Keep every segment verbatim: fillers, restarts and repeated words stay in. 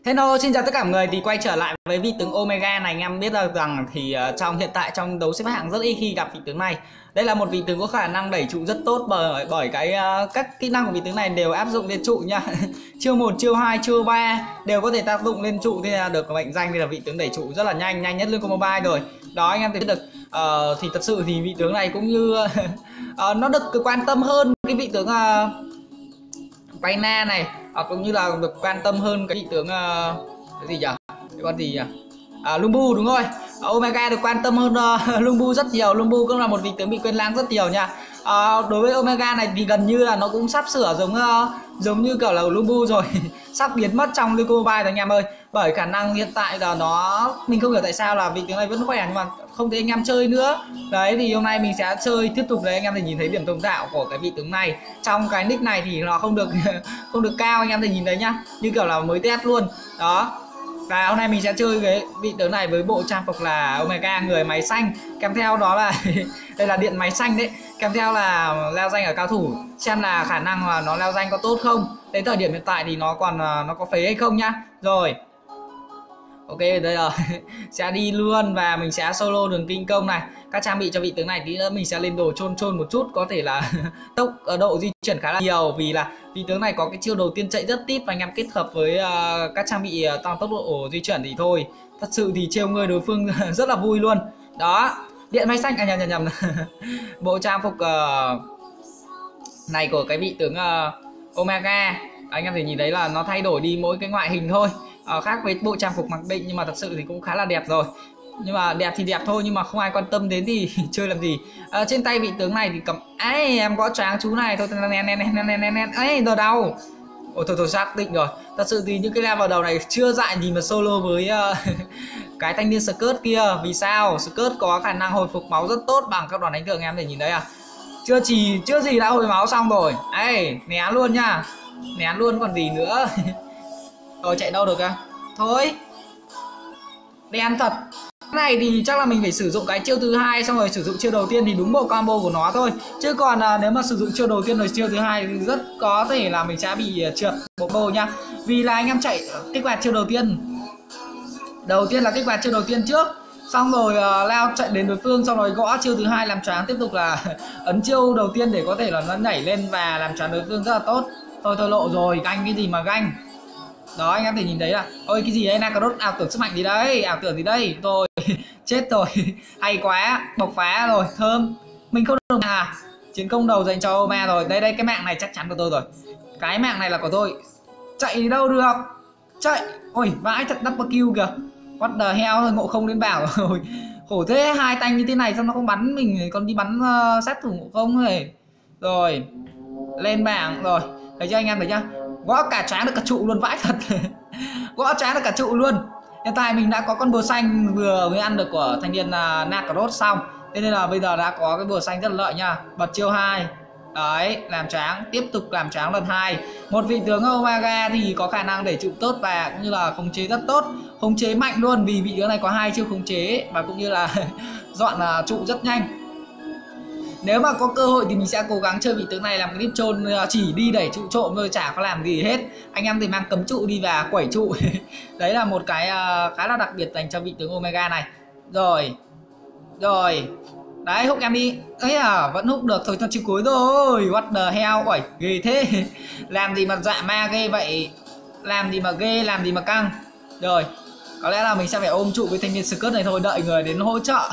Hello, xin chào tất cả mọi người. Thì quay trở lại với vị tướng Omega này, anh em biết được rằng thì uh, trong hiện tại trong đấu xếp hạng rất ít khi gặp vị tướng này. Đây là một vị tướng có khả năng đẩy trụ rất tốt bởi bởi cái uh, các kỹ năng của vị tướng này đều áp dụng lên trụ nha. Chiêu một, chiêu hai, chiêu ba đều có thể tác dụng lên trụ, nên là được mệnh danh đây là vị tướng đẩy trụ rất là nhanh, nhanh nhất lương combo mobile rồi. Đó anh em thấy được. Uh, thì thật sự thì vị tướng này cũng như uh, nó được quan tâm hơn cái vị tướng uh, Bayna này, hoặc cũng như là được quan tâm hơn cái vị tướng uh, cái gì nhỉ, cái con gì nhỉ, à, Lumbu đúng rồi. Omega được quan tâm hơn uh, Lumbu rất nhiều. Lumbu cũng là một vị tướng bị quên lãng rất nhiều nha. Uh, đối với Omega này thì gần như là nó cũng sắp sửa giống uh, giống như kiểu là Lumbu rồi sắp biến mất trong Lyco Mobile rồi anh em ơi, bởi khả năng hiện tại là nó, mình không hiểu tại sao là vị tướng này vẫn khỏe nhưng mà không thấy anh em chơi nữa. Đấy thì hôm nay mình sẽ chơi tiếp tục. Đấy anh em thể nhìn thấy điểm thông thạo của cái vị tướng này trong cái nick này thì nó không được không được cao, anh em thể nhìn thấy nhá, như kiểu là mới test luôn đó. Và hôm nay mình sẽ chơi cái vị tướng này với bộ trang phục là Omega người máy xanh, kèm theo đó là đây là điện máy xanh đấy, kèm theo là leo danh ở cao thủ, xem là khả năng là nó leo danh có tốt không. Đến thời điểm hiện tại thì nó còn nó có phế hay không nhá. Rồi ok, đây là sẽ đi luôn và mình sẽ solo đường kinh công này. Các trang bị cho vị tướng này tí nữa mình sẽ lên đồ chôn chôn một chút, có thể là tốc độ di chuyển khá là nhiều, vì là vị tướng này có cái chiêu đầu tiên chạy rất tít, và anh em kết hợp với uh, các trang bị tăng tốc độ di chuyển thì thôi, thật sự thì trêu người đối phương rất là vui luôn. Đó, điện máy xanh, à nhầm nhầm nhầm bộ trang phục uh, này của cái vị tướng uh, Omega, anh em thể nhìn thấy là nó thay đổi đi mỗi cái ngoại hình thôi. Uh, khác với bộ trang phục mặc định, nhưng mà thật sự thì cũng khá là đẹp rồi. Nhưng mà đẹp thì đẹp thôi, nhưng mà không ai quan tâm đến thì chơi làm gì. Uh, trên tay vị tướng này thì cầm ấy, em gõ choáng chú này thôi, nen nen nen nen nen nen ấy, giờ đau. Ôi thôi thôi, xác định rồi. Thật sự thì những cái level đầu này chưa dại gì mà solo với uh, cái thanh niên skirt kia. Vì sao? Skirt có khả năng hồi phục máu rất tốt bằng các đoàn đánh thường, em thể nhìn thấy à. Chưa chỉ chưa gì đã hồi máu xong rồi. Ấy, né luôn nha. Né luôn còn gì nữa. Rồi chạy đâu được à? Thôi. Đen thật. Cái này thì chắc là mình phải sử dụng cái chiêu thứ hai xong rồi sử dụng chiêu đầu tiên thì đúng bộ combo của nó thôi. Chứ còn à, nếu mà sử dụng chiêu đầu tiên rồi chiêu thứ hai thì rất có thể là mình sẽ bị trượt bộ combo nha. Vì là anh em chạy kích hoạt chiêu đầu tiên. Đầu tiên là kích hoạt chiêu đầu tiên trước, xong rồi uh, leo chạy đến đối phương, xong rồi gõ chiêu thứ hai làm choáng, tiếp tục là ấn chiêu đầu tiên để có thể là nó nhảy lên và làm choáng đối phương rất là tốt. Thôi thôi lộ rồi, ganh cái gì mà ganh. Đó anh em thể nhìn thấy là ôi cái gì đấy, Nakarot ảo tưởng sức mạnh gì đấy, ảo tưởng gì đây. Rồi chết rồi hay quá, bộc phá rồi, thơm. Mình không được à, chiến công đầu dành cho Oma rồi. Đây đây, cái mạng này chắc chắn của tôi rồi, cái mạng này là của tôi. Chạy đi đâu được, chạy. Ôi vãi thật, double kill kìa. What the hell, ngộ không đến bảo rồi. Khổ thế, hai tay như thế này sao nó không bắn mình, còn đi bắn uh, sát thủ ngộ không này. Rồi lên bảng rồi, thấy chưa anh em, thấy chưa, gõ cả choáng được cả trụ luôn, vãi thật. Gõ choáng được cả trụ luôn. Hiện tại mình đã có con bùa xanh vừa mới ăn được của thanh niên uh, Nakarot xong, thế nên là bây giờ đã có cái bùa xanh rất là lợi nha. Bật chiêu hai đấy, làm choáng, tiếp tục làm choáng lần hai. Một vị tướng Omega thì có khả năng để trụ tốt và cũng như là khống chế rất tốt, khống chế mạnh luôn, vì vị tướng này có hai chiêu khống chế và cũng như là dọn uh, trụ rất nhanh. Nếu mà có cơ hội thì mình sẽ cố gắng chơi vị tướng này làm cái clip trôn, chỉ đi đẩy trụ trộm thôi, chả có làm gì hết. Anh em thì mang cấm trụ đi và quẩy trụ. Đấy là một cái uh, khá là đặc biệt dành cho vị tướng Omega này. Rồi rồi đấy, hút em đi. Ấy à, vẫn hút được thôi, cho chiều cuối rồi. What the hell, ôi ghê thế. Làm gì mà dạ ma ghê vậy, làm gì mà ghê, làm gì mà căng. Rồi có lẽ là mình sẽ phải ôm trụ với thanh niên skirt này thôi, đợi người đến hỗ trợ.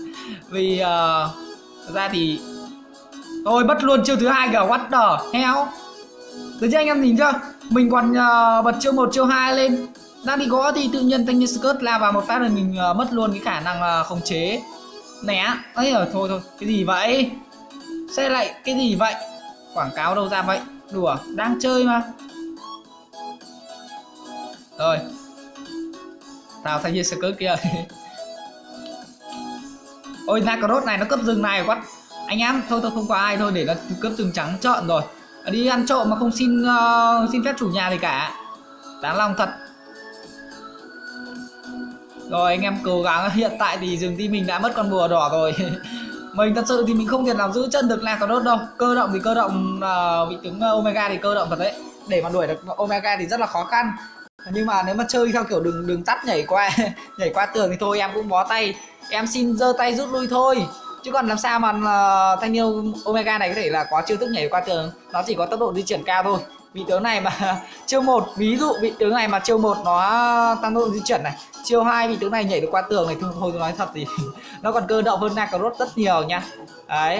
Vì uh, thật ra thì tôi mất luôn chiêu thứ hai kìa, what the hell. Được chưa anh em nhìn chưa, mình còn uh, bật chiêu một chiêu hai lên, đang đi gõ thì tự nhiên thanh niên skirt lao vào một phát rồi mình uh, mất luôn cái khả năng uh, khống chế né. Ấy rồi, thôi thôi, cái gì vậy, xe lại cái gì vậy, quảng cáo đâu ra vậy, đùa, đang chơi mà. Rồi tao thanh niên skirt kia. Ôi Nakarot này nó cấp rừng này quá anh em, thôi thôi không có ai, thôi để nó cấp rừng trắng trợn rồi. Đi ăn trộm mà không xin uh, xin phép chủ nhà gì cả, đáng lòng thật. Rồi anh em cố gắng, hiện tại thì rừng team mình đã mất con bùa đỏ rồi. Mình thật sự thì mình không thể nào giữ chân được Nakarot đâu. Cơ động thì cơ động, uh, vị tướng Omega thì cơ động thật đấy, để mà đuổi được Omega thì rất là khó khăn. Nhưng mà nếu mà chơi theo kiểu đường đường tắt nhảy qua nhảy qua tường thì thôi em cũng bó tay, em xin giơ tay rút lui thôi. Chứ còn làm sao mà uh, thanh niên Omega này có thể là có chiêu thức nhảy qua tường, nó chỉ có tốc độ di chuyển cao thôi. Vị tướng này mà chiêu một, ví dụ vị tướng này mà chiêu một nó tăng tốc độ di chuyển này, chiêu hai vị tướng này nhảy được qua tường này, thôi tôi nói thật thì nó còn cơ động hơn Nakaruto rất nhiều nha. Đấy.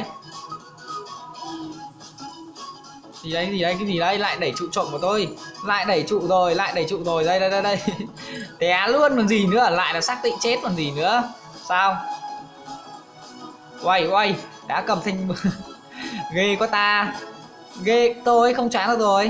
Gì đấy, gì đấy, cái gì đấy, lại đẩy trụ trộm của tôi. Lại đẩy trụ rồi, lại đẩy trụ rồi, đây đây đây đây. Té luôn còn gì nữa, lại là xác định chết còn gì nữa. Sao? Uầy uầy, đã cầm thanh ghê quá ta. Ghê, tôi không choáng được rồi.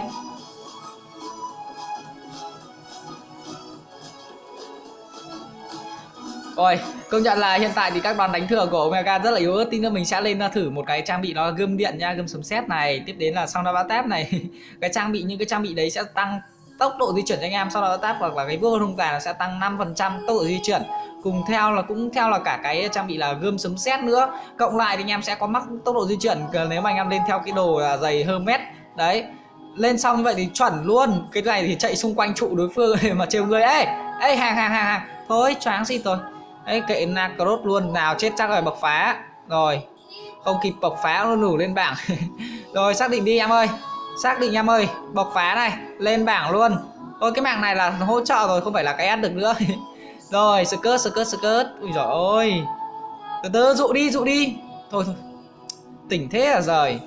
Ôi, công nhận là hiện tại thì các đòn đánh thừa của Omega rất là yếu ớt. Tí nữa mình sẽ lên thử một cái trang bị nó gươm điện nha, gươm sấm sét này. Tiếp đến là song đao bão táp này. Cái trang bị, những cái trang bị đấy sẽ tăng tốc độ di chuyển cho anh em. Song đao bão táp hoặc là cái vô hung tàn nó sẽ tăng năm phần trăm tốc độ di chuyển. Cùng theo là cũng theo là cả cái trang bị là gươm sấm sét nữa. Cộng lại thì anh em sẽ có mắc tốc độ di chuyển nếu mà anh em lên theo cái đồ là giày Hermes. Đấy. Lên xong như vậy thì chuẩn luôn. Cái này thì chạy xung quanh trụ đối phương mà trêu người. Ê, ê hàng hàng hàng hàng. Thôi choáng xịt rồi. Đấy, kệ Nakaruto luôn, nào chết chắc rồi, bộc phá rồi, không kịp bộc phá nó nổ lên bảng. Rồi xác định đi em ơi, xác định em ơi, bộc phá này lên bảng luôn. Ôi cái mạng này là hỗ trợ rồi, không phải là cái ăn được nữa. Rồi skirt skirt skirt, ui giời ơi, từ từ dụ đi dụ đi, thôi thôi tỉnh thế là rời.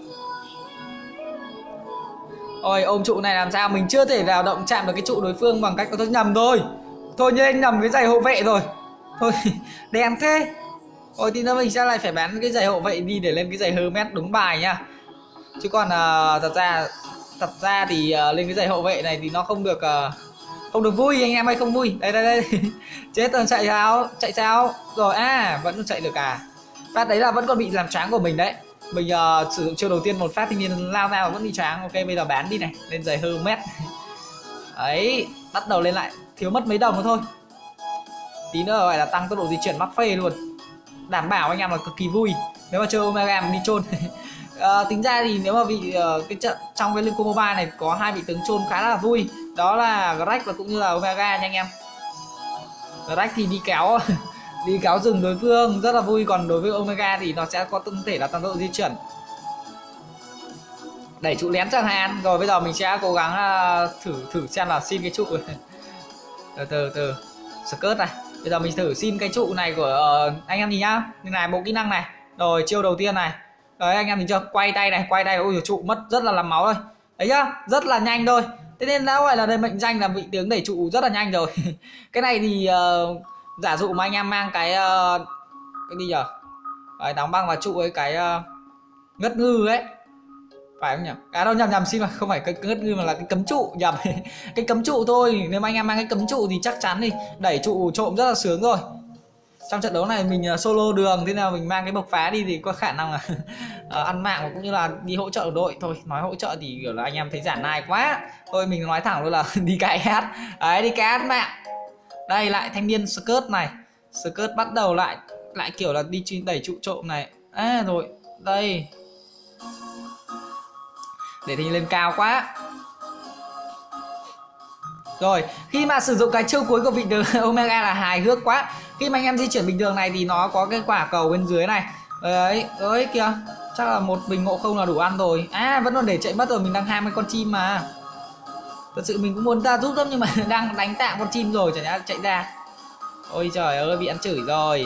Ôi ôm trụ này làm sao, mình chưa thể nào động chạm được cái trụ đối phương bằng cách tôi nhầm thôi, thôi nên nhầm cái giày hộ vệ rồi. Thôi đen thế. Ôi tí nữa mình sẽ lại phải bán cái giày hộ vệ đi để lên cái giày Hermes đúng bài nha. Chứ còn uh, thật ra thật ra thì uh, lên cái giày hộ vệ này thì nó không được uh, không được vui anh em ơi, không vui. Đây đây đây. Chết rồi, chạy sao? Chạy sao? Rồi à, vẫn chạy được à. Phát đấy là vẫn còn bị làm choáng của mình đấy. Mình uh, sử dụng chiêu đầu tiên một phát thanh niên lao ra vẫn bị choáng. Ok bây giờ bán đi này, lên giày Hermes. Đấy, bắt đầu lên lại, thiếu mất mấy đồng nữa thôi. Tí nữa gọi là tăng tốc độ di chuyển mắc phê luôn. Đảm bảo anh em là cực kỳ vui nếu mà chơi Omega mà đi chôn. À, tính ra thì nếu mà vị uh, cái trận trong cái Liên Quân Mobile này có hai vị tướng chôn khá là vui, đó là Greg và cũng như là Omega nha anh em. Greg thì đi kéo đi kéo rừng đối phương rất là vui, còn đối với Omega thì nó sẽ có tương thể là tăng tốc độ di chuyển, đẩy trụ lén chẳng hạn. Rồi bây giờ mình sẽ cố gắng uh, thử thử xem là xin cái trụ. từ từ từ skirt này. Bây giờ mình thử xin cái trụ này của uh, anh em nhìn nhá. Như này, bộ kỹ năng này. Rồi chiêu đầu tiên này. Đấy anh em nhìn chưa? Quay tay này, quay tay. Ôi trụ mất rất là làm máu thôi. Đấy nhá, rất là nhanh thôi. Thế nên đã gọi là đây mệnh danh là vị tướng đẩy trụ rất là nhanh rồi. Cái này thì uh, giả dụ mà anh em mang cái uh, cái gì nhở? Đấy, đóng băng vào trụ ấy, cái uh, ngất ngư ấy. Phải không nhỉ? À đâu nhầm nhầm, xin mà không phải cái ngất ngư mà là cái cấm trụ, nhầm. Cái cấm trụ thôi. Nếu mà anh em mang cái cấm trụ thì chắc chắn thì đẩy trụ trộm rất là sướng rồi. Trong trận đấu này mình solo đường, thế nào mình mang cái bộc phá đi thì có khả năng là uh, ăn mạng cũng như là đi hỗ trợ đội. Thôi nói hỗ trợ thì kiểu là anh em thấy giản nai quá. Thôi mình nói thẳng luôn là đi cái hát. Đấy, đi cái hát mạng. Đây lại thanh niên skirt này. Skirt bắt đầu lại lại kiểu là đi đẩy trụ trộm này. À rồi, đây. Để thì lên cao quá. Rồi khi mà sử dụng cái chiêu cuối của vị tướng Omega là hài hước quá. Khi mà anh em di chuyển bình thường này thì nó có cái quả cầu bên dưới này. Đấy, đấy kìa. Chắc là một bình ngộ không là đủ ăn rồi. À vẫn còn để chạy mất rồi, mình đang ham cái con chim mà. Thật sự mình cũng muốn ra giúp lắm nhưng mà đang đánh tạm con chim rồi chả nhẽ chạy ra. Ôi trời ơi, bị ăn chửi rồi.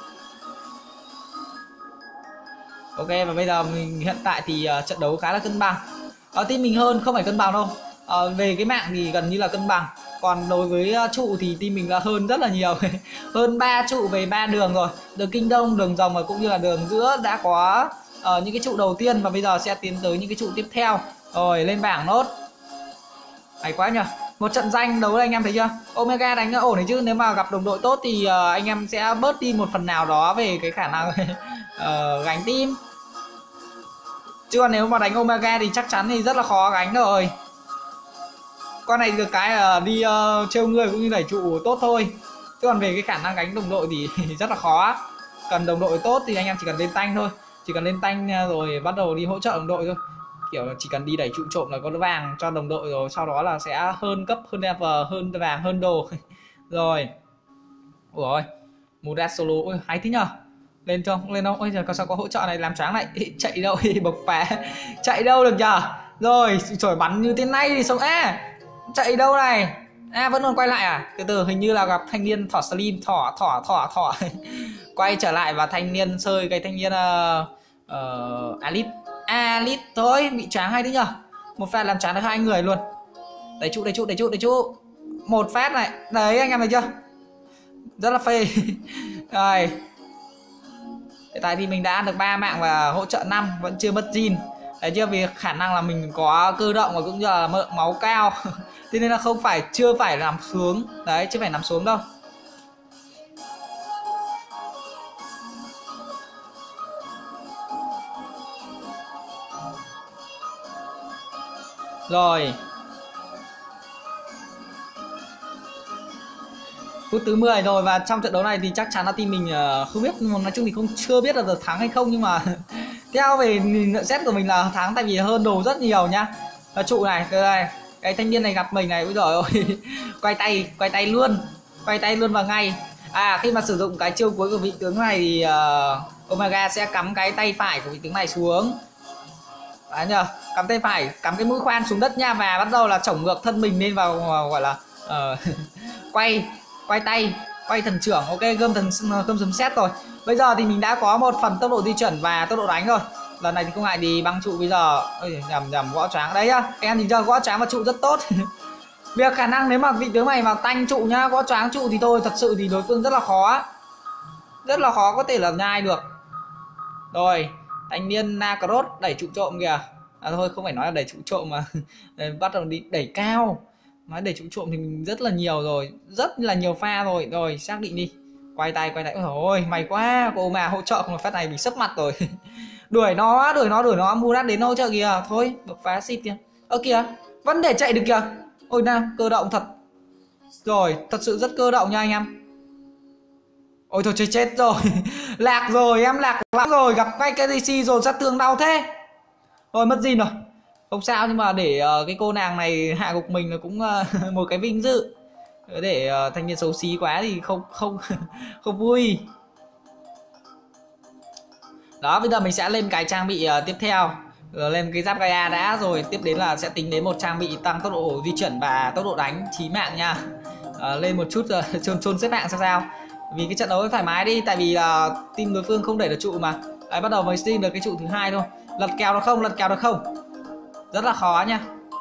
Ok, và bây giờ mình hiện tại thì uh, trận đấu khá là cân bằng. Ở team mình hơn, không phải cân bằng đâu. Uh, về cái mạng thì gần như là cân bằng. Còn đối với uh, trụ thì team mình là hơn rất là nhiều. Hơn ba trụ về ba đường rồi. Đường kinh đông, đường rồng và cũng như là đường giữa đã có uh, những cái trụ đầu tiên, và bây giờ sẽ tiến tới những cái trụ tiếp theo. Rồi lên bảng nốt. Hay quá nhỉ. Một trận danh đấu anh em thấy chưa? Omega đánh ổn đấy chứ. Nếu mà gặp đồng đội tốt thì uh, anh em sẽ bớt đi một phần nào đó về cái khả năng uh, gánh team. Chứ còn nếu mà đánh Omega thì chắc chắn thì rất là khó gánh rồi. Con này được cái là đi uh, trêu người cũng như đẩy trụ tốt thôi. Chứ còn về cái khả năng gánh đồng đội thì rất là khó. Cần đồng đội tốt thì anh em chỉ cần lên tanh thôi. Chỉ cần lên tanh rồi bắt đầu đi hỗ trợ đồng đội thôi. kiểu là chỉ cần đi đẩy trụ trộm là có vàng cho đồng đội rồi, sau đó là sẽ hơn cấp, hơn level, hơn vàng, hơn đồ. Rồi. Ủa, Murat solo, ôi hay thế nhờ. Lên không? Lên không? Ôi giờ có sao có hỗ trợ này làm choáng lại. Chạy đâu bộc phá. Chạy đâu được nhờ. Rồi, trời bắn như thế này thì sống a. Chạy đâu này? À vẫn còn quay lại à? Từ từ hình như là gặp thanh niên thỏ slim, thỏ thỏ thỏ thỏ. Quay trở lại và thanh niên sơi cái thanh niên uh, uh, Alip. Alip thôi, bị choáng hay thế nhờ. Một phát làm choáng được hai người luôn. Đẩy trụ, đẩy trụ, đẩy trụ, đẩy trụ. Một phát này. Đấy anh em thấy chưa? Rất là phê. Rồi. Hiện tại thì mình đã ăn được ba mạng và hỗ trợ năm, vẫn chưa mất zin. Đấy chưa, vì khả năng là mình có cơ động và cũng như là máu cao. Thế nên là không phải, chưa phải nằm xuống. Đấy, chưa phải nằm xuống đâu. Rồi. Phút thứ mười rồi và trong trận đấu này thì chắc chắn là team mình uh, không biết, nói chung thì không chưa biết là được thắng hay không, nhưng mà theo về nhận xét của mình là thắng, tại vì hơn đồ rất nhiều nhá. Và trụ này, đây, cái thanh niên này gặp mình này, ôi giời ơi. Quay tay, quay tay luôn, quay tay luôn vào ngay. À khi mà sử dụng cái chiêu cuối của vị tướng này thì uh, Omega sẽ cắm cái tay phải của vị tướng này xuống. Đấy nhờ, cắm tay phải, cắm cái mũi khoan xuống đất nha, và bắt đầu là chổng ngược thân mình lên vào, vào gọi là uh, quay quay tay, quay thần trưởng. Ok, gươm thần gươm sấm sét rồi. Bây giờ thì mình đã có một phần tốc độ di chuyển và tốc độ đánh rồi. Lần này thì không ngại thì băng trụ bây giờ. Ôi, nhầm nhầm gõ choáng đấy nhá. Em nhìn chưa, gõ choáng và trụ rất tốt. Việc khả năng nếu mà vị tướng này vào tanh trụ nhá, gõ choáng trụ thì thôi, thật sự thì đối phương rất là khó. Rất là khó có thể là nhai được. Rồi, thanh niên Nakaros đẩy trụ trộm kìa. À thôi, không phải nói là đẩy trụ trộm mà bắt đầu đi đẩy cao. Nói đẩy trụ trộm thì mình rất là nhiều rồi, rất là nhiều pha rồi. Rồi, xác định đi. Quay tay, quay tay. Ôi mày quá, cô mà hỗ trợ một phát này bị sấp mặt rồi. Đuổi nó, đuổi nó, đuổi nó, Murat đến hỗ trợ kìa. Thôi, bộc phá xịt kìa. Ơ kìa, vẫn để chạy được kìa. Ôi nào, cơ động thật. Rồi, thật sự rất cơ động nha anh em. Ôi thôi chết chết rồi. Lạc rồi, em lạc lắm rồi, gặp ngay cái đê xê rồi, sát thương đau thế. Thôi mất gì rồi. Không sao, nhưng mà để uh, cái cô nàng này hạ gục mình là cũng uh, một cái vinh dự. Để uh, thanh niên xấu xí quá thì không không không vui. Đó, bây giờ mình sẽ lên cái trang bị uh, tiếp theo. Rồi lên cái giáp Gaia đã, rồi tiếp đến là sẽ tính đến một trang bị tăng tốc độ di chuyển và tốc độ đánh chí mạng nha. Uh, lên một chút uh, chôn chôn xếp hạng sao sao. Vì cái trận đấu thoải mái đi, tại vì uh, team đối phương không đẩy được trụ mà. Đấy, bắt đầu mới steam được cái trụ thứ hai thôi. Lật kèo được không? Lật kèo được không? Rất là khó nha.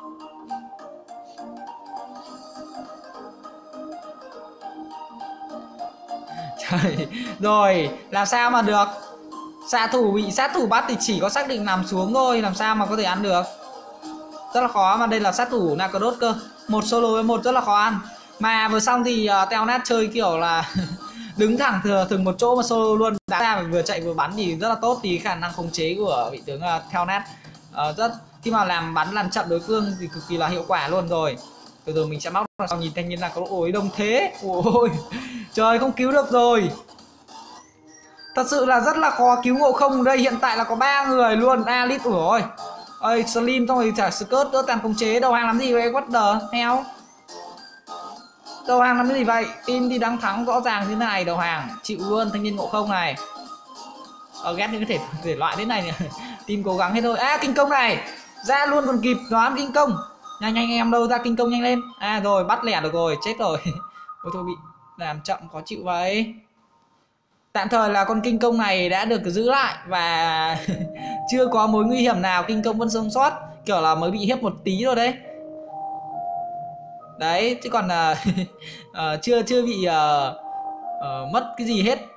Trời, rồi làm sao mà được. Xạ thủ bị sát thủ bắt thì chỉ có xác định nằm xuống thôi, làm sao mà có thể ăn được. Rất là khó, mà đây là sát thủ Nakaros cơ. Một solo với một rất là khó ăn. Mà vừa xong thì uh, Telnet chơi kiểu là đứng thẳng thừa từng một chỗ mà solo luôn. Đã ra vừa chạy vừa bắn thì rất là tốt, vì khả năng khống chế của vị tướng uh, Telnet uh, rất, khi mà làm bắn làm chậm đối phương thì cực kỳ là hiệu quả luôn. Rồi từ từ mình sẽ móc ra sau, nhìn thanh niên là có ôi đông thế. Ôi trời, không cứu được rồi. Thật sự là rất là khó cứu Ngộ Không. Đây hiện tại là có ba người luôn. Alice rồi. Ơi Slim xong rồi trả skirt đỡ tàn khống chế. Đầu hàng làm gì vậy? What the hell? Đầu hàng làm gì vậy? Team thì đang thắng rõ ràng như thế này, đầu hàng chịu luôn thanh niên Ngộ Không này. Ờ, ghét những cái thể, thể loại thế này nhỉ. Team cố gắng hết thôi. À kinh công này, ra luôn còn kịp, nó ăn kinh công. Nhanh nhanh em đâu ra kinh công nhanh lên. À rồi bắt lẻ được rồi, chết rồi. Ôi thôi bị làm chậm khó chịu vậy. Tạm thời là con kinh công này đã được giữ lại và chưa có mối nguy hiểm nào, kinh công vẫn sống sót, kiểu là mới bị hiếp một tí rồi đấy. Đấy chứ còn uh, uh, chưa chưa bị uh, uh, mất cái gì hết.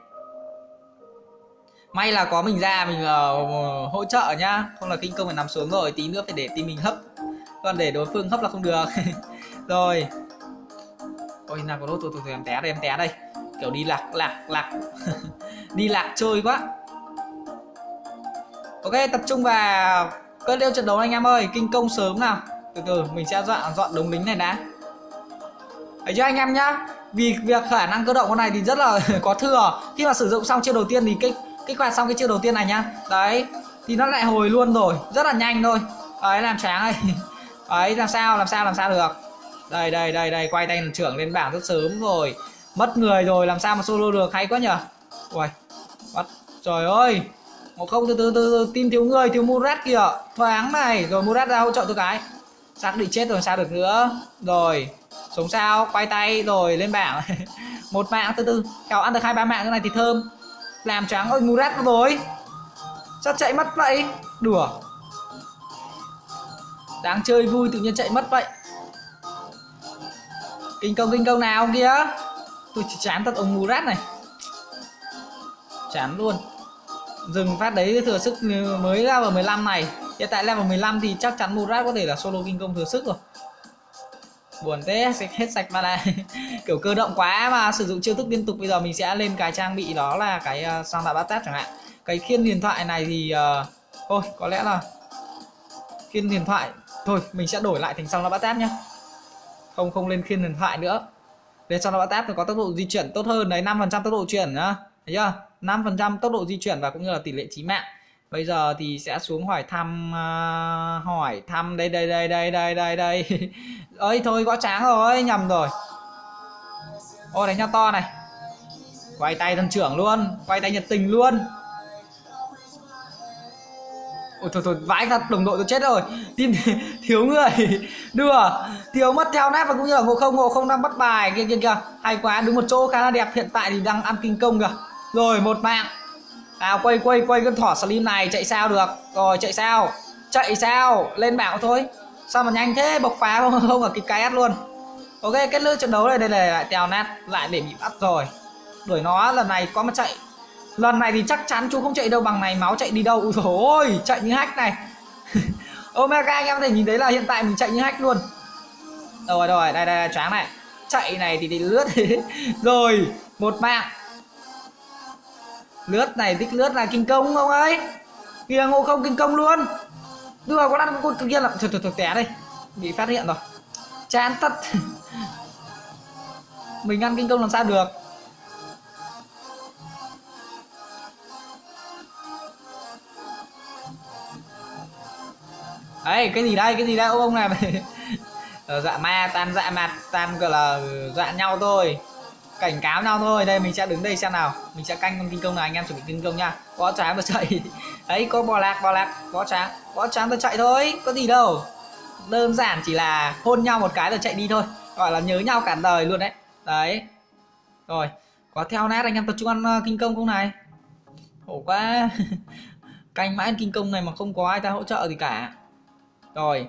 May là có mình ra mình uh, hỗ trợ nhá, không là kinh công phải nằm xuống rồi, tí nữa phải để team mình hấp, còn để đối phương hấp là không được. Rồi ôi nào có đốt tôi tôi em té đây, em té đây, kiểu đi lạc lạc lạc đi lạc trôi quá. Ok, tập trung vào cơn đeo trận đấu anh em ơi, kinh công sớm nào. Từ từ mình sẽ dọn dọn đống lính này đã. Thấy chưa anh em nhá, vì việc khả năng cơ động con này thì rất là có thừa. Khi mà sử dụng xong chiêu đầu tiên thì kích kích hoạt xong cái chiêu đầu tiên này nhá, đấy thì nó lại hồi luôn rồi, rất là nhanh thôi. Ấy làm tráng ơi. Ấy làm sao làm sao làm sao được. Đây đây đây đây, quay tay lần trưởng lên bảng rất sớm rồi. Mất người rồi làm sao mà solo được, hay quá nhở. Ui bắt, trời ơi. Ngộ không, từ từ từ, từ. Team thiếu người, thiếu Murat kìa, thoáng này. Rồi Murat ra hỗ trợ tôi cái, xác định chết rồi sao được nữa. Rồi sống sao, quay tay rồi lên bảng. Một mạng, từ từ kéo ăn được hai ba mạng cái này thì thơm. Làm trắng ơi, Murat rồi sao chạy mất vậy, đùa. Đang chơi vui tự nhiên chạy mất vậy. Kinh công kinh công nào kia. Tôi chỉ chán thật ông Murat này, chán luôn. Dừng phát đấy thừa sức mới ra vào mười lăm này. Hiện tại level mười lăm thì chắc chắn Murat có thể là solo kinh công thừa sức rồi. Buồn thế, hết sạch mana. Kiểu cơ động quá mà sử dụng chiêu thức liên tục. Bây giờ mình sẽ lên cái trang bị đó là cái uh, sang đạo bát tát chẳng hạn. Cái khiên huyền thoại này thì uh, thôi có lẽ là khiên huyền thoại thôi mình sẽ đổi lại thành sang đạo bát tát nhá. Không không lên khiên huyền thoại nữa. Lên sang đạo bát tát thì có tốc độ di chuyển tốt hơn đấy, năm phần trăm tốc độ chuyển nhá. Thấy chưa? năm phần trăm tốc độ di chuyển và cũng như là tỷ lệ chí mạng. Bây giờ thì sẽ xuống hỏi thăm uh, hỏi thăm đây đây đây đây đây đây đây. Ơi thôi gõ tráng rồi, nhầm rồi. Ôi đánh nhau to này. Quay tay thần trưởng luôn, quay tay nhiệt tình luôn. Ôi thôi thôi vãi thật, đồng đội tôi chết rồi. Team thiếu người. Đùa, thiếu mất theo nét và cũng như là Ngộ Không, Ngộ Không đang bắt bài kia kia kìa. Hay quá, đứng một chỗ khá là đẹp, hiện tại thì đang ăn kinh công kìa. Rồi một mạng. À quay quay quay con thỏ slim này chạy sao được. Rồi chạy sao? Chạy sao? Lên bảng thôi. Sao mà nhanh thế, bộc phá không không ở cái cái luôn. Ok, kết thúc trận đấu này, đây là lại tèo nát lại để bị bắt rồi. Đuổi nó lần này có mà chạy. Lần này thì chắc chắn chú không chạy đâu bằng này, máu chạy đi đâu. Ui dồi ôi, chạy như hack này. Omega anh em có thể nhìn thấy là hiện tại mình chạy như hack luôn. Rồi rồi, đây đây choáng này. Chạy này thì, thì lướt. Rồi, một mạng. Lướt này, tích lướt là kinh công không ấy. Kìa Ngộ Không kinh công luôn. Đưa có đang con kia là thôi thôi thôi té đây. Bị phát hiện rồi. Chán thật. Mình ăn kinh công làm sao được. Ấy cái gì đây, cái gì đây ông ông này. Dạ ma tan dạ mặt tan gọi là dạ nhau thôi, cảnh cáo nhau thôi. Đây mình sẽ đứng đây xem nào, mình sẽ canh con kinh công nào, anh em chuẩn bị kinh công nha. Có tráng tôi chạy. Đấy có bò lạc bò lạc có tráng có tráng tôi chạy thôi, có gì đâu, đơn giản chỉ là hôn nhau một cái rồi chạy đi thôi, gọi là nhớ nhau cả đời luôn đấy. Đấy rồi có theo nét anh em tập trung ăn kinh công không này, khổ quá. Canh mãi ăn kinh công này mà không có ai ta hỗ trợ gì cả. Rồi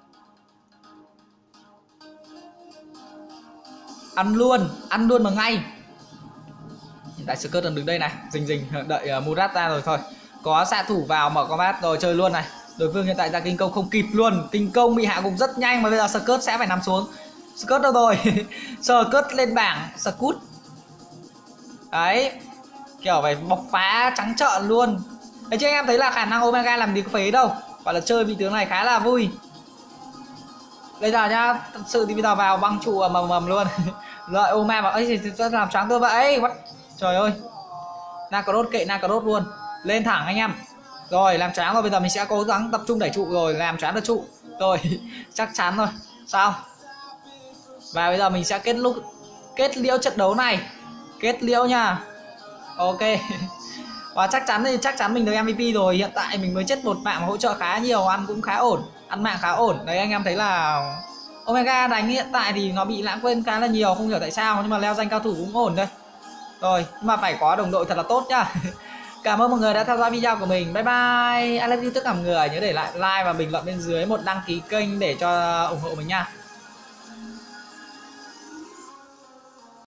ăn luôn, ăn luôn mà ngay. Hiện tại Skirt đang đứng đây này, rình rình đợi uh, Murat ra rồi thôi. Có xạ thủ vào mở combat rồi chơi luôn này. Đối phương hiện tại ra kinh công không kịp luôn, kinh công bị hạ gục rất nhanh mà bây giờ Skirt sẽ phải nằm xuống. Skirt đâu rồi? Skirt lên bảng, Scoot. Đấy, kiểu phải bộc phá trắng trợn luôn. Đấy chứ anh em thấy là khả năng Omega làm gì có phế đâu, gọi là chơi vị tướng này khá là vui. Bây giờ nhá, thật sự thì bây giờ vào băng trụ mầm mầm luôn. Rồi Oma bảo ấy thì tôi làm choáng tôi vậy. What? Trời ơi. Nakaros kệ Nakaros luôn. Lên thẳng anh em. Rồi làm choáng rồi, bây giờ mình sẽ cố gắng tập trung đẩy trụ rồi làm choáng được trụ. Rồi, chắc chắn rồi. Sao? Và bây giờ mình sẽ kết lúc kết liễu trận đấu này. Kết liễu nha. Ok. Và chắc chắn thì chắc chắn mình được em vê pê rồi. Hiện tại mình mới chết một mạng mà hỗ trợ khá nhiều, ăn cũng khá ổn, ăn mạng khá ổn. Đấy anh em thấy là Omega đánh hiện tại thì nó bị lãng quên khá là nhiều, không hiểu tại sao, nhưng mà leo danh cao thủ cũng ổn đây. Rồi, nhưng mà phải có đồng đội thật là tốt nhá. Cảm ơn mọi người đã theo dõi video của mình. Bye bye. I love you tất cả mọi người. Nhớ để lại like và bình luận bên dưới, một đăng ký kênh để cho ủng hộ mình nha.